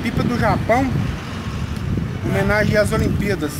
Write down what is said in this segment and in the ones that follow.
pipa do Japão, em homenagem às Olimpíadas.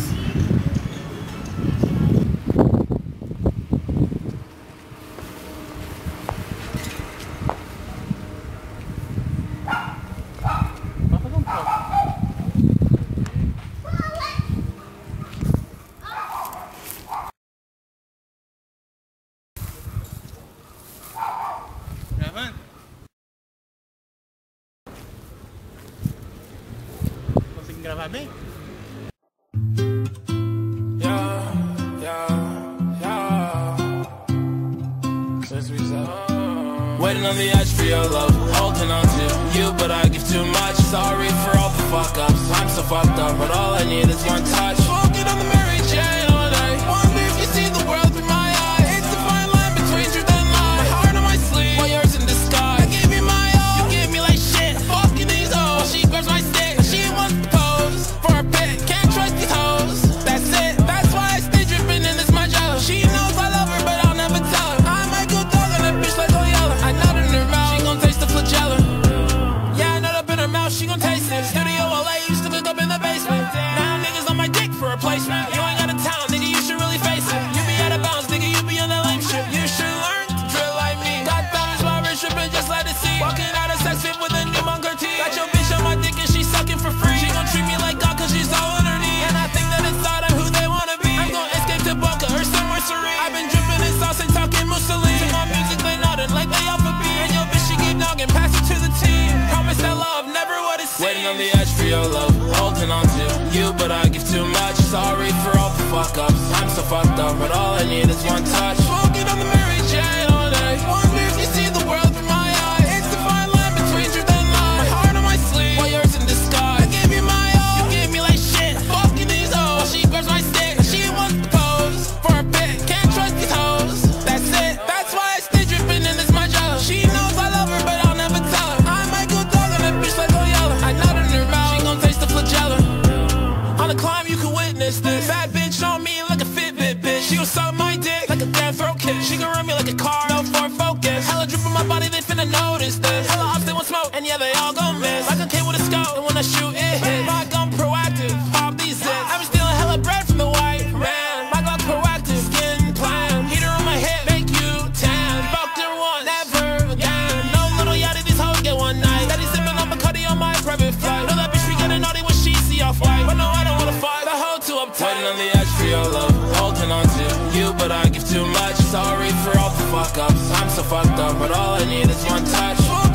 Consegue gravar bem? Waiting on the edge for your love, holding on to you, but I give too much. Sorry for all the fuck ups, I'm so fucked up, but all I need is one touch. Smoking on the Mary Jane all night. Wonder if you see the world through my eyes. It's the fine line between truth and lies. My heart on my sleeve, while yours in disguise. I gave you my all, you gave me like shit. Fucking these hoes, she grabs my stick. She wants to pose for a bit, can't trust these hoes. That's it, that's why I stay dripping in this my jello. She knows I love her, but I'll never tell her. I might go dog on that bitch like Loyola. I nut in her mouth, she gon' taste the flagella. Yeah, I nut up in her mouth, she gon' taste it. Studio LA, used to cook up in the basement. Now niggas on my dick for replacement. You ain't got a town, nigga, you should really face it. You be out of bounds, nigga, you be on that lame shit. You should learn to drill like me. Got diamonds while we're tripping, just let it see. Walking out of sex fit with a new monger tee. Got your bitch on my dick and she sucking for free. She gon' treat me like God cause she's all on her knee. And I think that it's all of who they wanna be. I'm gon' escape to Boca or somewhere serene. I've been dripping in sauce and talking Mussolini. To my music they nodding like they off a beat. And your bitch she keep noggin', pass it to the team. Promise that love, never what it seems. Waiting on the edge for your love, holding on to you, but I give too much. Sorry for all the fuck ups, I'm so fucked up, but all I need is one touch. Smoking on the Mary Jane all night. Wonder if you see the world through my eyes. It's the fine line between truth and lies. My heart on my sleeve, while yours in disguise. I gave you my all, you gave me like shit. Fucking these hoes, she grabs my stick. She wants to pose for a bit, can't trust these hoes. That's it, that's why I stay dripping in this my jello. She knows I love her, but I'll never tell her. I might go dog on that bitch like Loyola. I nut in her mouth, she gon' taste the flagella. On the climb, you can witness this. Bad bitch on me like a Fitbit bitch. She gon' suck my dick like a damn throat kick. She gon' run me like a car, no Ford Focus. Hella drip on my body, they finna notice this. Hella ops, they want smoke, and yeah, they all gon' miss. Like a kid with a scope, and when I shoot, it hits. My gun proactive, pop these zits. I was stealing hella bread from the white man. My Glock proactive, skin plan. Heater on my hip, make you tan. Fucked her once, never again. No little yachty, these hoes get one night. Daddy sipping on Bacardi on my private flight. Know that bitch be getting naughty when she see off white. But no, I don't wanna fight, the hoe too uptight. Waiting on the edge for your love, holding on to you, but I give too much. Sorry for all the fuck ups, I'm so fucked up, but all I need is one touch.